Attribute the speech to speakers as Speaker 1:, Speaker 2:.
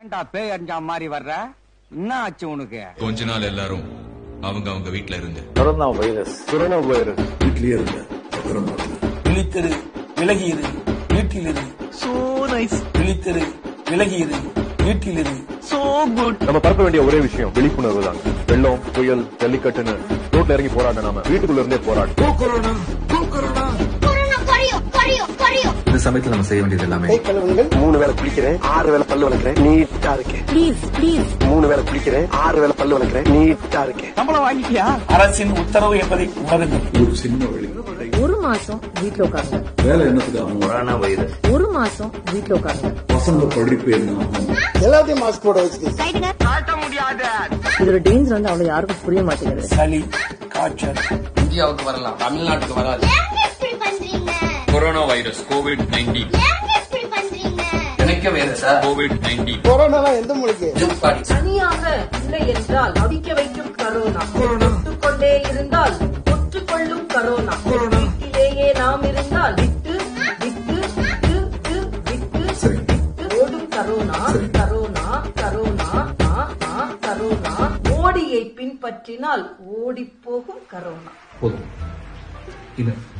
Speaker 1: பேய் அஞ்சா மாதிரி வர்ற என்ன ஆச்சு உனக்கு?
Speaker 2: கொஞ்ச நாள் எல்லாரும் அவங்க வீட்டுல இருந்து
Speaker 3: கொரோனா வைரஸ் வீட்லயே இருங்க.
Speaker 4: விழித்திரு, விலகியிரு, வீட்டிலிரு.
Speaker 5: So nice.
Speaker 4: விழித்திரு, விலகியிரு, வீட்டிலிரு.
Speaker 5: So good.
Speaker 3: நம்ம பரப்ப வேண்டிய ஒரே விஷயம் விழிப்புணர்வு தான். வெள்ளம், புயல், ஜல்லிக்கட்டுன்னு ரோட்ல இறங்கி போராட நாம வீட்டுக்குள்ள இருந்தே போராடும்.
Speaker 6: இந்த சமயத்துல நம்ம செய்ய வேண்டியது எல்லாமே
Speaker 7: 3 வேளை குளிக்கிறேன், 6 வேளை பல்லு வளர்க்கிறேன், நீட்டா இருக்கேன். 3 வேளை குளிக்கிறேன், 6 வேளை பல்லு வளர்க்கிறேன், நீட்டா இருக்கேன்.
Speaker 1: சம்பளம் வாங்கிட்டியா?
Speaker 4: அரசின் உத்தரவு என்பதை உணருங்கள்.
Speaker 3: ஒரு சின்ன வழி.
Speaker 8: 1 மாசம் வீட்டுல உட்காருங்க.
Speaker 3: வேலை என்னத்துக்கு ஆகும்?
Speaker 6: Corona virus.
Speaker 8: 1 மாசம் வீட்டுல உட்காருங்க.
Speaker 3: பசங்க படிப்பு என்ன ஆகும்?
Speaker 7: எல்லாத்தையும் மாஸ்க் போட வச்சுட்டு
Speaker 1: காட்ட முடியாது.
Speaker 8: இதோட டேஞ்சர் வந்து அவ்வளவு யாருக்கும் புரிய மாட்டேங்குது.
Speaker 4: சளி, காய்ச்சல்
Speaker 9: இந்தியாவுக்கு வரலாம், தமிழ்நாட்டுக்கு வராது.
Speaker 2: கொரோனா வைரஸ் COVID-19
Speaker 9: எனக்கு வேறு சார்
Speaker 2: COVID-19
Speaker 7: கொரோனா எந்த மொழிக்கு?
Speaker 8: தனியாக இல்லை என்றால் தவிக்க வைக்கும் கரோனா. தொட்டுக்கொண்டே இருந்தால் தொற்றுக்கொள்ளும் கரோனா. வீட்டிலேயே நாம் இருந்தால் விட்டு விட்டு விட்டு விட்டு விட்டு ஓடும் கரோனா. Corona corona corona. மோடியை பின்பற்றினால் ஓடி போகும் கரோனா.
Speaker 6: போதும். இல்ல